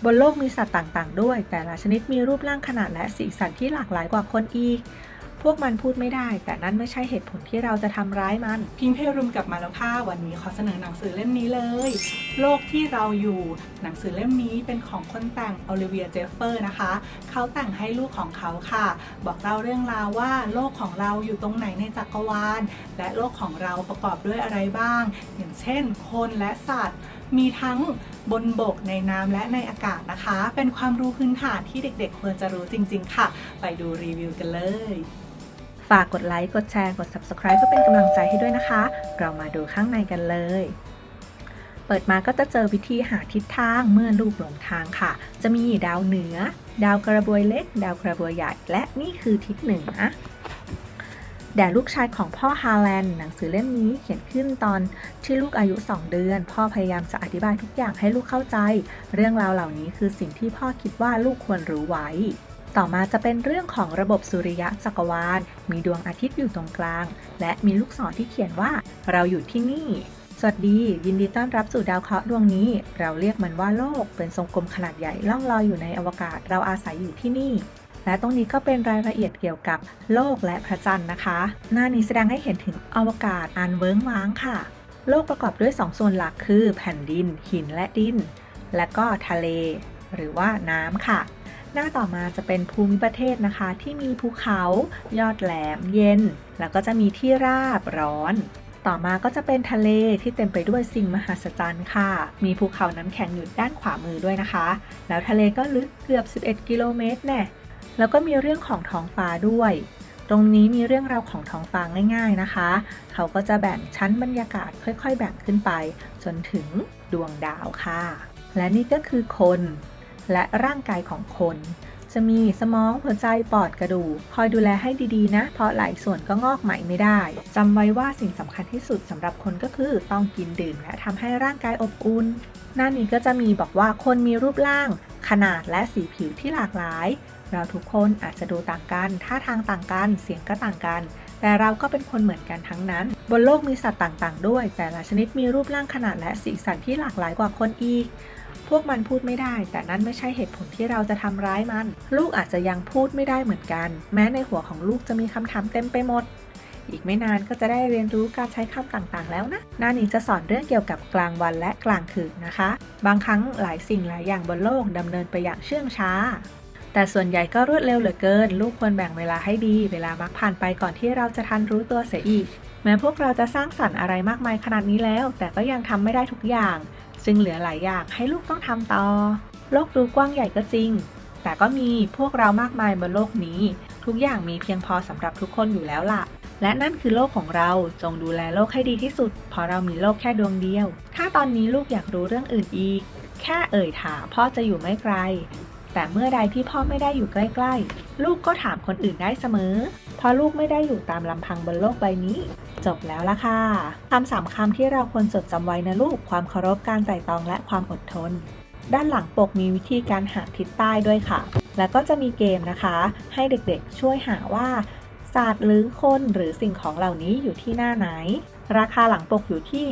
บนโลกมีสัตว์ต่างๆด้วยแต่ละชนิดมีรูปร่างขนาดและสีสันที่หลากหลายกว่าคนอีกพวกมันพูดไม่ได้แต่นั่นไม่ใช่เหตุผลที่เราจะทำร้ายมันพิงเพรุมกลับมาแล้วค่ะวันนี้ขอเสนอหนังสือเล่มนี้เลยโลกที่เราอยู่หนังสือเล่มนี้เป็นของคนแต่งโอลิเวียเจฟเฟอร์นะคะเขาแต่งให้ลูกของเขาค่ะบอกเล่าเรื่องราวว่าโลกของเราอยู่ตรงไหนในจักรวาลและโลกของเราประกอบด้วยอะไรบ้างอย่างเช่นคนและสัตว์มีทั้งบนบกในน้ำและในอากาศนะคะเป็นความรู้พื้นฐานที่เด็กๆควรจะรู้จริงๆค่ะไปดูรีวิวกันเลยฝากกดไลค์ กดแชร์ กด Subscribe เพื่อเป็นกำลังใจให้ด้วยนะคะ เรามาดูข้างในกันเลย เปิดมาก็จะเจอวิธีหาทิศทางเมื่อลูกหลงทางค่ะ จะมีดาวเหนือ ดาวกระบวยเล็ก ดาวกระบวยใหญ่ และนี่คือทิศเหนือแด่ลูกชายของพ่อฮาแลนด์หนังสือเล่มนี้เขียนขึ้นตอนที่ลูกอายุ2 เดือน พ่อพยายามจะอธิบายทุกอย่างให้ลูกเข้าใจ เรื่องราวเหล่านี้คือสิ่งที่พ่อคิดว่าลูกควรรู้ไว้ต่อมาจะเป็นเรื่องของระบบสุริยะจักรวาลมีดวงอาทิตย์อยู่ตรงกลางและมีลูกศรที่เขียนว่าเราอยู่ที่นี่สวัสดียินดีต้อนรับสู่ดาวเคราะห์ดวงนี้เราเรียกมันว่าโลกเป็นทรงกลมขนาดใหญ่ล่องลอยอยู่ในอวกาศเราอาศัยอยู่ที่นี่และตรงนี้ก็เป็นรายละเอียดเกี่ยวกับโลกและพระจันทร์นะคะหน้านี้แสดงให้เห็นถึงอวกาศอันเวิ้งว้างค่ะโลกประกอบด้วย2 ส่วนหลักคือแผ่นดินหินและดินและก็ทะเลหรือว่าน้ำค่ะหน้าต่อมาจะเป็นภูมิประเทศนะคะที่มีภูเขายอดแหลมเย็นแล้วก็จะมีที่ราบร้อนต่อมาก็จะเป็นทะเลที่เต็มไปด้วยสิ่งมหัศจรรย์ค่ะมีภูเขาน้ำแข็งอยู่ด้านขวามือด้วยนะคะแล้วทะเลก็ลึกเกือบ11 กิโลเมตรแน่แล้วก็มีเรื่องของท้องฟ้าด้วยตรงนี้มีเรื่องราวของท้องฟ้าง่ายๆนะคะเขาก็จะแบ่งชั้นบรรยากาศค่อยๆแบ่งขึ้นไปจนถึงดวงดาวค่ะและนี่ก็คือคนและร่างกายของคนจะมีสมองหัวใจปอดกระดูกคอยดูแลให้ดีๆนะเพราะหลายส่วนก็งอกใหม่ไม่ได้จำไว้ว่าสิ่งสำคัญที่สุดสำหรับคนก็คือต้องกินดื่มและทำให้ร่างกายอบอุ่นหน้านี้ก็จะมีบอกว่าคนมีรูปร่างขนาดและสีผิวที่หลากหลายเราทุกคนอาจจะดูต่างกันท่าทางต่างกันเสียงก็ต่างกันแต่เราก็เป็นคนเหมือนกันทั้งนั้นบนโลกมีสัตว์ต่างๆด้วยแต่ละชนิดมีรูปร่างขนาดและสีสันที่หลากหลายกว่าคนอีกพวกมันพูดไม่ได้แต่นั่นไม่ใช่เหตุผลที่เราจะทำร้ายมันลูกอาจจะยังพูดไม่ได้เหมือนกันแม้ในหัวของลูกจะมีคำถามเต็มไปหมดอีกไม่นานก็จะได้เรียนรู้การใช้คำต่างๆแล้วนะหน้านี้จะสอนเรื่องเกี่ยวกับกลางวันและกลางคืนนะคะบางครั้งหลายสิ่งหลายอย่างบนโลกดำเนินไปอย่างเชื่องช้าแต่ส่วนใหญ่ก็รวดเร็วเหลือเกินลูกควรแบ่งเวลาให้ดีเวลามักผ่านไปก่อนที่เราจะทันรู้ตัวเสียอีกแม้พวกเราจะสร้างสรรค์อะไรมากมายขนาดนี้แล้วแต่ก็ยังทำไม่ได้ทุกอย่างจึงเหลือหลายอย่างให้ลูกต้องทำต่อโลกดูกว้างใหญ่ก็จริงแต่ก็มีพวกเรามากมายบนโลกนี้ทุกอย่างมีเพียงพอสำหรับทุกคนอยู่แล้วล่ะและนั่นคือโลกของเราจงดูแลโลกให้ดีที่สุดเพราะเรามีโลกแค่ดวงเดียวถ้าตอนนี้ลูกอยากรู้เรื่องอื่นอีกแค่เอ่ยถามพ่อจะอยู่ไม่ไกลแต่เมื่อใดที่พ่อไม่ได้อยู่ใกล้ๆลูกก็ถามคนอื่นได้เสมอเพราะลูกไม่ได้อยู่ตามลำพังบนโลกใบนี้จบแล้วล่ะค่ะคำ3 คำที่เราควรจดจำไว้นะลูกความเคารพการไตร่ตรองและความอดทนด้านหลังปกมีวิธีการหาทิศใต้ด้วยค่ะแล้วก็จะมีเกมนะคะให้เด็กๆช่วยหาว่าสัตว์หรือคนหรือสิ่งของเหล่านี้อยู่ที่หน้าไหนราคาหลังปกอยู่ที่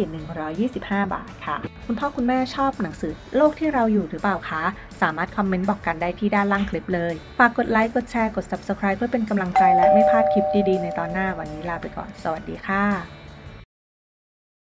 125 บาทค่ะคุณพ่อคุณแม่ชอบหนังสือโลกที่เราอยู่หรือเปล่าคะสามารถคอมเมนต์บอกกันได้ที่ด้านล่างคลิปเลยฝากกดไลค์กดแชร์กด Subscribe เพื่อเป็นกำลังใจและไม่พลาดคลิปดีๆในตอนหน้าวันนี้ลาไปก่อนสวัสดีค่ะ